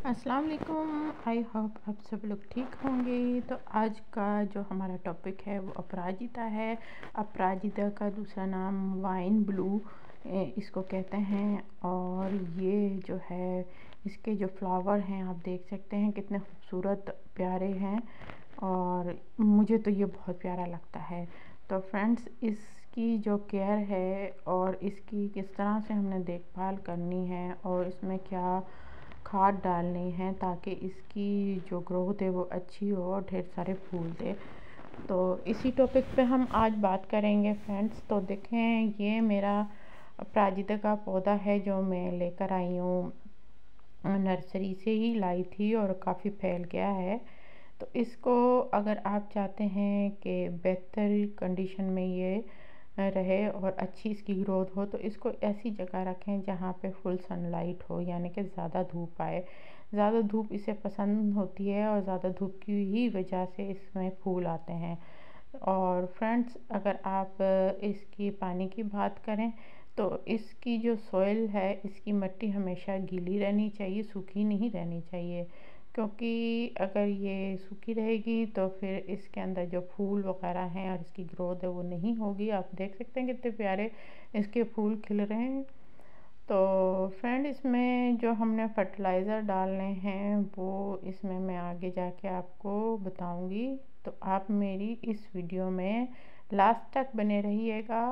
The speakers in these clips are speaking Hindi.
अस्सलाम वालेकुम। आई होप आप सब लोग ठीक होंगे। तो आज का जो हमारा टॉपिक है वो अपराजिता है। अपराजिता का दूसरा नाम वाइन ब्लू इसको कहते हैं। और ये जो है इसके जो फ्लावर हैं आप देख सकते हैं कितने खूबसूरत प्यारे हैं, और मुझे तो ये बहुत प्यारा लगता है। तो फ्रेंड्स, इसकी जो केयर है और इसकी किस तरह से हमने देखभाल करनी है और इसमें क्या खाद डालनी है ताकि इसकी जो ग्रोथ है वो अच्छी हो और ढेर सारे फूल दे, तो इसी टॉपिक पे हम आज बात करेंगे फ्रेंड्स। तो देखें, ये मेरा अपराजिता का पौधा है जो मैं लेकर आई हूँ, नर्सरी से ही लाई थी और काफ़ी फैल गया है। तो इसको अगर आप चाहते हैं कि बेहतर कंडीशन में ये रहे और अच्छी इसकी ग्रोथ हो, तो इसको ऐसी जगह रखें जहाँ पे फुल सनलाइट हो, यानी कि ज़्यादा धूप आए। ज़्यादा धूप इसे पसंद होती है और ज़्यादा धूप की ही वजह से इसमें फूल आते हैं। और फ्रेंड्स, अगर आप इसकी पानी की बात करें तो इसकी जो सॉइल है, इसकी मिट्टी हमेशा गीली रहनी चाहिए, सूखी नहीं रहनी चाहिए। क्योंकि अगर ये सूखी रहेगी तो फिर इसके अंदर जो फूल वगैरह हैं और इसकी ग्रोथ है वो नहीं होगी। आप देख सकते हैं कितने प्यारे इसके फूल खिल रहे हैं। तो फ्रेंड, इसमें जो हमने फर्टिलाइज़र डालने हैं वो इसमें मैं आगे जाके आपको बताऊंगी। तो आप मेरी इस वीडियो में लास्ट तक बने रहिएगा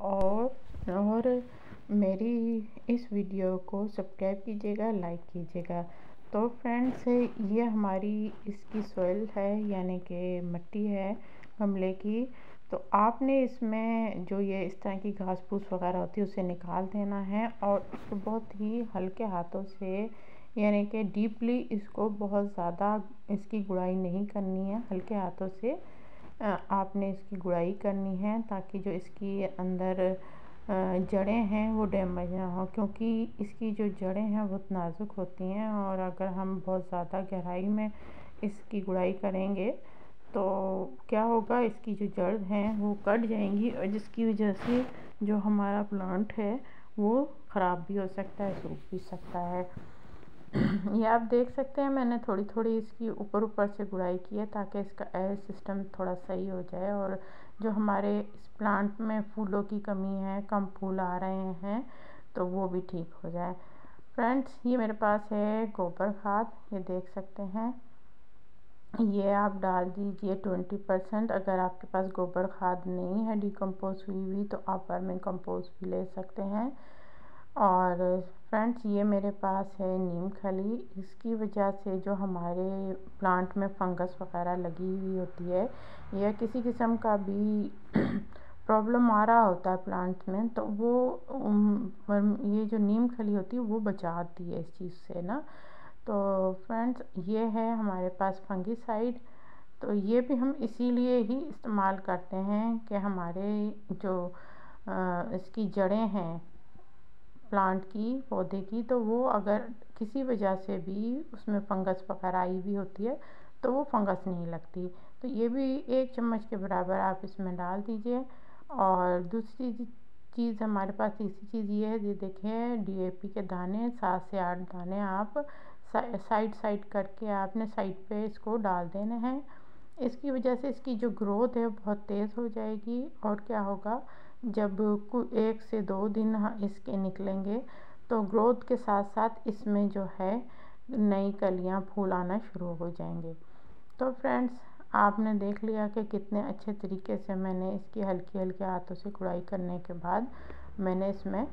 और मेरी इस वीडियो को सब्सक्राइब कीजिएगा, लाइक कीजिएगा। तो फ्रेंड्स, ये हमारी इसकी सॉइल है, यानी कि मिट्टी है गमले की। तो आपने इसमें जो ये इस तरह की घास फूस वगैरह होती है उसे निकाल देना है और इसको बहुत ही हल्के हाथों से, यानी कि डीपली इसको बहुत ज़्यादा इसकी गुड़ाई नहीं करनी है, हल्के हाथों से आपने इसकी गुड़ाई करनी है ताकि जो इसकी अंदर जड़ें हैं वो डैमेज ना हो। क्योंकि इसकी जो जड़ें हैं बहुत नाजुक होती हैं और अगर हम बहुत ज़्यादा गहराई में इसकी गुड़ाई करेंगे तो क्या होगा, इसकी जो जड़ हैं वो कट जाएंगी और जिसकी वजह से जो हमारा प्लांट है वो ख़राब भी हो सकता है, सूख भी सकता है। ये आप देख सकते हैं मैंने थोड़ी थोड़ी इसकी ऊपर ऊपर से गुड़ाई की है ताकि इसका एयर सिस्टम थोड़ा सही हो जाए और जो हमारे इस प्लांट में फूलों की कमी है, कम फूल आ रहे हैं, तो वो भी ठीक हो जाए। फ्रेंड्स, ये मेरे पास है गोबर खाद, ये देख सकते हैं। ये आप डाल दीजिए 20%। अगर आपके पास गोबर खाद नहीं है डिकम्पोज हुई हुई तो आप वर्मी कंपोस्ट भी ले सकते हैं। और फ्रेंड्स, ये मेरे पास है नीम खली। इसकी वजह से जो हमारे प्लांट में फंगस वगैरह लगी हुई होती है या किसी किस्म का भी प्रॉब्लम आ रहा होता है प्लांट में, तो वो ये जो नीम खली होती है वो बचाती है इस चीज़ से ना। तो फ्रेंड्स, ये है हमारे पास फंगिसाइड। तो ये भी हम इसीलिए ही इस्तेमाल करते हैं कि हमारे जो इसकी जड़ें हैं प्लांट की, पौधे की, तो वो अगर किसी वजह से भी उसमें फंगस वगैरह आई हुई होती है तो वो फंगस नहीं लगती। तो ये भी 1 चम्मच के बराबर आप इसमें डाल दीजिए। और दूसरी चीज़ हमारे पास, तीसरी चीज़ ये है, ये देखें डीएपी के दाने 7 से 8 दाने आप साइड साइड करके आपने साइड पे इसको डाल देने हैं। इसकी वजह से इसकी जो ग्रोथ है बहुत तेज़ हो जाएगी। और क्या होगा, जब 1 से 2 दिन इसके निकलेंगे तो ग्रोथ के साथ साथ इसमें जो है नई कलियां फूल आना शुरू हो जाएंगे। तो फ्रेंड्स, आपने देख लिया कि कितने अच्छे तरीके से मैंने इसकी हल्की हल्के हाथों से गुड़ाई करने के बाद मैंने इसमें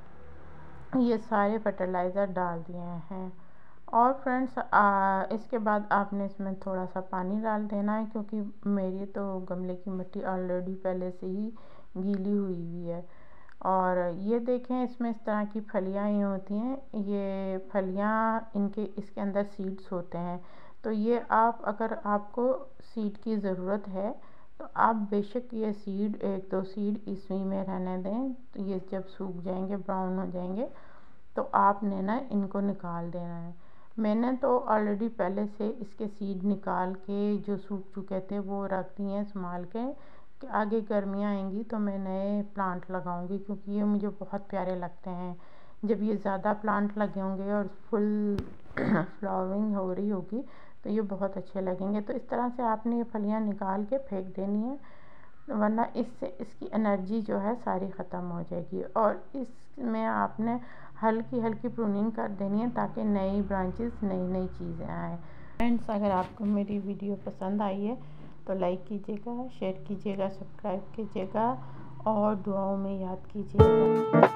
ये सारे फर्टिलाइज़र डाल दिए हैं। और फ्रेंड्स, इसके बाद आपने इसमें थोड़ा सा पानी डाल देना है क्योंकि मेरी तो गमले की मिट्टी ऑलरेडी पहले से ही गीली हुई हुई है। और ये देखें, इसमें इस तरह की फलियाँ ही होती हैं, ये फलियाँ इनके इसके अंदर सीड्स होते हैं। तो ये आप, अगर आपको सीड की ज़रूरत है तो आप बेशक ये सीड 1-2 सीड इसी में रहने दें। तो ये जब सूख जाएंगे, ब्राउन हो जाएंगे, तो आपने ना इनको निकाल देना है। मैंने तो ऑलरेडी पहले से इसके सीड निकाल के जो सूख चुके थे वो रख दिए हैं संभाल के, कि आगे गर्मियाँ आएंगी तो मैं नए प्लांट लगाऊंगी, क्योंकि ये मुझे बहुत प्यारे लगते हैं। जब ये ज़्यादा प्लांट लगे होंगे और फुल फ्लावरिंग हो रही होगी तो ये बहुत अच्छे लगेंगे। तो इस तरह से आपने ये फलियाँ निकाल के फेंक देनी है, वरना इससे इसकी एनर्जी जो है सारी ख़त्म हो जाएगी। और इसमें आपने हल्की हल्की प्रूनिंग कर देनी है ताकि नई ब्रांचेस नई नई चीज़ें आएँ। फ्रेंड्स, अगर आपको मेरी वीडियो पसंद आई है तो लाइक कीजिएगा, शेयर कीजिएगा, सब्सक्राइब कीजिएगा और दुआओं में याद कीजिएगा।